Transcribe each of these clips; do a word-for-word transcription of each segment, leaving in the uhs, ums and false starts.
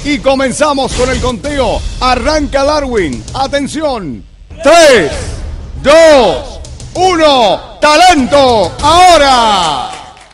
y comenzamos con el conteo. Arranca Darwin. Atención. tres, dos, uno. ¡Talento! ¡Ahora!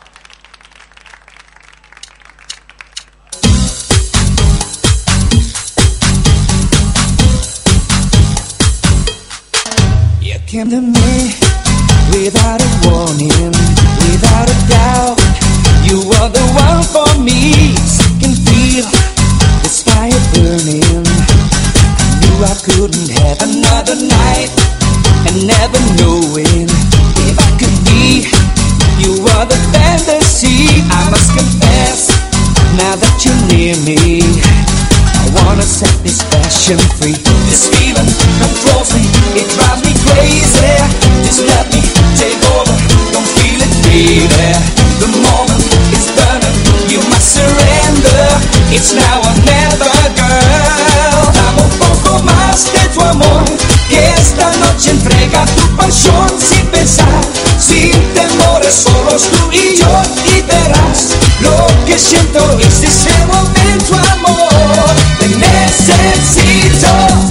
You came to me without a warning, without a doubt. You were the one for me. So I can feel this fire burning. I knew I couldn't have another night, and never knowing if I could be. You were the fantasy. I must confess, now that you're near me, I wanna set this passion free. This feeling controls me, it drives me crazy. Just let me take over, don't feel it, baby. The moment is burning, you must surrender. It's now or never, girl. Dame un poco más de tu amor, que esta noche entrega tu pasión. Sin pensar, sin temores, solos tú y yo. Y verás, lo que siento es ese momento, amor. Te necesito.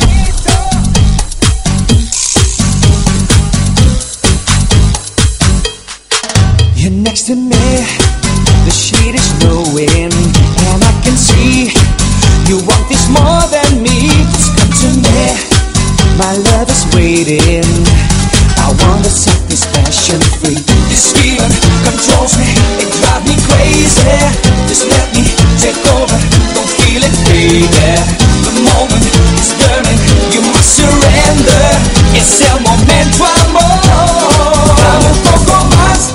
You're next to me, the shade is glowing, and I can see you want this more than me. Just come to me, my love is waiting. I wanna set this passion free. This feeling controls me, it drives me crazy. Just let me take over, don't feel it, baby. The moment is burning, you must surrender. Es el momento, amor. Dame un poco más.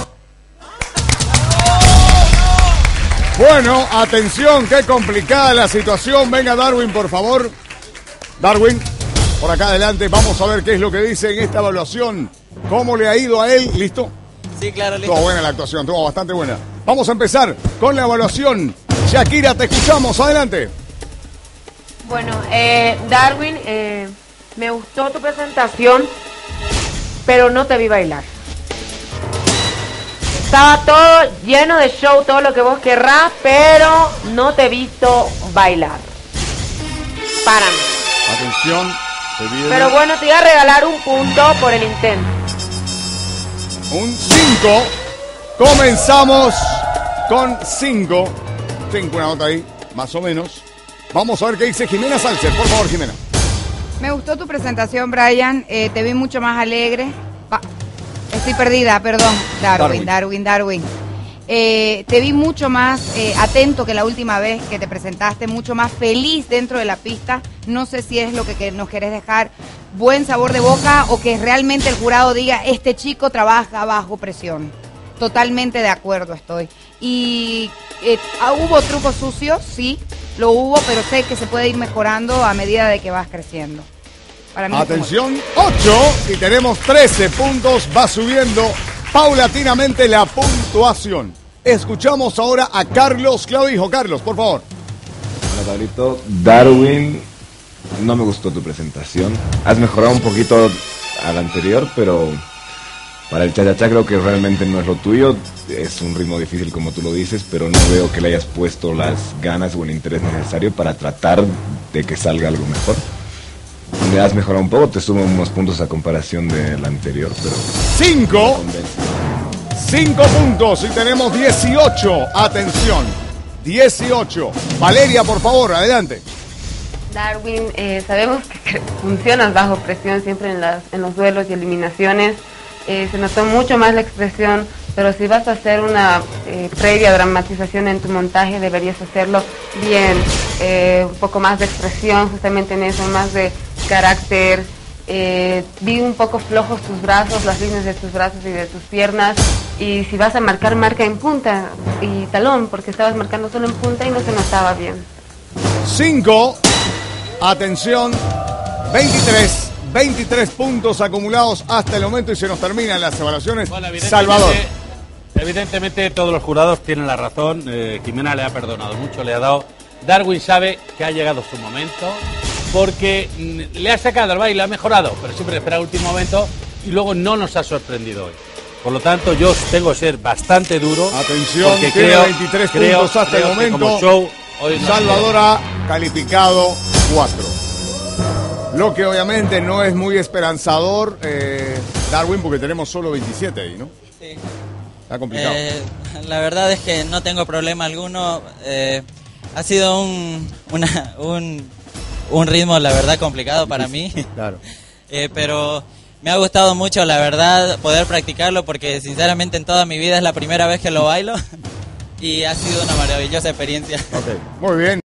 Bueno, atención, qué complicada la situación. Venga, Darwin, por favor. Darwin, por acá adelante. Vamos a ver qué es lo que dice en esta evaluación. ¿Cómo le ha ido a él? ¿Listo? Sí, claro, listo. Estuvo buena la actuación, estuvo bastante buena. Vamos a empezar con la evaluación. Shakira, te escuchamos. Adelante. Bueno, eh, Darwin, eh, me gustó tu presentación, pero no te vi bailar. Estaba todo lleno de show, todo lo que vos querrás, pero no te he visto bailar. Para mí. Atención. Se viene Pero bueno, te iba a regalar un punto por el intento. un cinco. Comenzamos con cinco. cinco, una nota ahí, más o menos. Vamos a ver qué dice Jimena Salcer. Por favor, Jimena. Me gustó tu presentación, Brian. Eh, te vi mucho más alegre. Pa- Estoy perdida, perdón. Darwin, Darwin, Darwin. Darwin. Eh, te vi mucho más eh, atento que la última vez que te presentaste, mucho más feliz dentro de la pista. No sé si es lo que, que nos querés dejar buen sabor de boca o que realmente el jurado diga, este chico trabaja bajo presión. Totalmente de acuerdo estoy. Y eh, ¿hubo trucos sucios? Sí, lo hubo, pero sé que se puede ir mejorando a medida de que vas creciendo. Para mí Atención, ocho y tenemos trece puntos. Va subiendo paulatinamente la puntuación. Escuchamos ahora a Carlos Clavijo. Carlos, por favor. Hola, Pablito. Darwin, no me gustó tu presentación. Has mejorado un poquito al anterior, pero para el cha-cha-cha creo que realmente no es lo tuyo. Es un ritmo difícil como tú lo dices, pero no veo que le hayas puesto las ganas o el interés necesario para tratar de que salga algo mejor. Le has mejorado un poco, te sumo unos puntos a comparación del anterior, pero... Cinco. Cinco puntos y tenemos dieciocho. Atención. dieciocho. Valeria, por favor, adelante. Darwin, eh, sabemos que funcionas bajo presión siempre en, las, en los duelos y eliminaciones. Eh, se notó mucho más la expresión, pero si vas a hacer una eh, previa dramatización en tu montaje, deberías hacerlo bien, eh, un poco más de expresión, justamente en eso, más de carácter. Eh, vi un poco flojos tus brazos, las líneas de tus brazos y de tus piernas, y si vas a marcar, marca en punta y talón, porque estabas marcando solo en punta y no se notaba bien. Cinco. Atención. veintitrés. veintitrés puntos acumulados hasta el momento y se nos terminan las evaluaciones. Bueno, evidentemente, Salvador. Evidentemente todos los jurados tienen la razón. Eh, Jimena le ha perdonado mucho, le ha dado. Darwin sabe que ha llegado su momento porque mm, le ha sacado el baile, ha mejorado, pero siempre espera el último momento y luego no nos ha sorprendido hoy. Por lo tanto, yo tengo que ser bastante duro. Atención, porque tiene creo, veintitrés creo, puntos hasta creo el momento. Como show, hoy no Salvador ha calificado cuatro. Lo que obviamente no es muy esperanzador, eh, Darwin, porque tenemos solo veintisiete ahí, ¿no? Sí. Está complicado. Eh, la verdad es que no tengo problema alguno. Eh, ha sido un, una, un, un ritmo, la verdad, complicado para mí. Claro. Eh, pero me ha gustado mucho, la verdad, poder practicarlo porque sinceramente en toda mi vida es la primera vez que lo bailo y ha sido una maravillosa experiencia. Ok, muy bien.